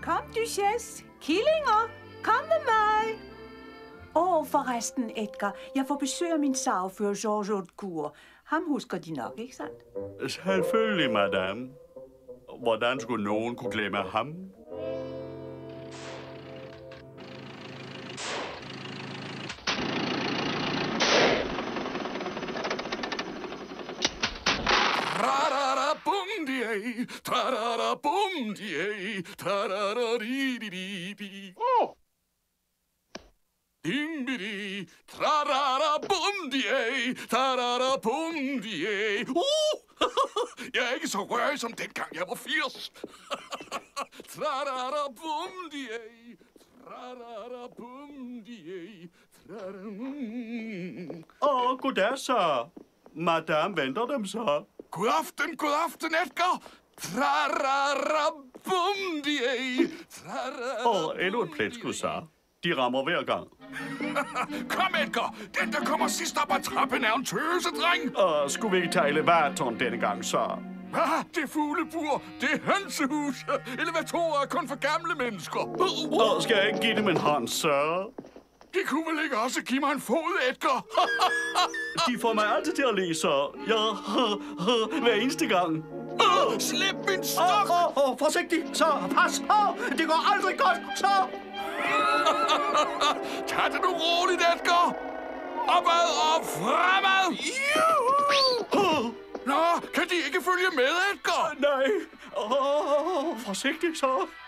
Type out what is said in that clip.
Kom, Duchesse. Killinger, kom med mig. Forresten, Edgar. Jeg får besøg af min sagfører, Georges Hautecourt. Ham husker de nok, ikke sandt? Selvfølgelig, madame. Hvordan skulle nogen kunne glemme ham? Tra-da-da-bum-di-ay, tra-da-da-bum-di-ay, tra-da-da-di-di-di-di. Dimbidi, tra-da-da-bum-di-ay, tra-da-da-bum-di-ay. Jeg er ikke så rørig som dengang jeg var 80. Tra-da-da-bum-di-ay, tra-da-da-bum-di-ay, tra-da-da-bum. Goddag, så. Madame venter dem så. God aften, Edgar. Tra-ra-ra-bum-di-ay. Endnu et pletskud, så. De rammer hver gang. Kom, Edgar. Den, der kommer sidst op ad trappen, er en tøsedreng. Skulle vi ikke tage elevatoren denne gang, så? Det er fuglebur. Det er hønsehus. Elevatorer er kun for gamle mennesker. Skal jeg ikke give dem en hånd, så? De kunne vel ikke også give mig en fod, Edgar? De får mig altid til at le, så. Hver eneste gang. Slip min stok! Forsigtig, så. Pas på. Det går aldrig godt, så. Tag det nu roligt, Edgar. Opad og fremad. Nå, kan de ikke følge med, Edgar? Nej. Forsigtig, så.